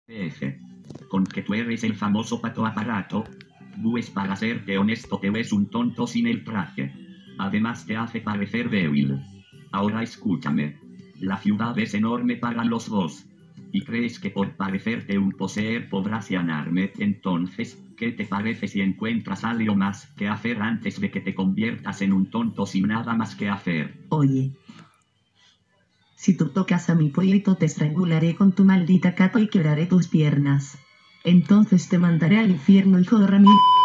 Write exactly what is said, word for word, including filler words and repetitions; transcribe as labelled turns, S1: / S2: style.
S1: F. Con que tú eres el famoso pato aparato. Pues para serte honesto te ves un tonto sin el traje. Además te hace parecer débil. Ahora escúchame. La ciudad es enorme para los dos. Y crees que por parecerte un poseer podrás ganarme. Entonces, ¿qué te parece si encuentras algo más que hacer antes de que te conviertas en un tonto sin nada más que hacer?
S2: Oye. Si tú tocas a mi pollito te estrangularé con tu maldita capa y quebraré tus piernas. Entonces te mandaré al infierno, hijo de Ramírez.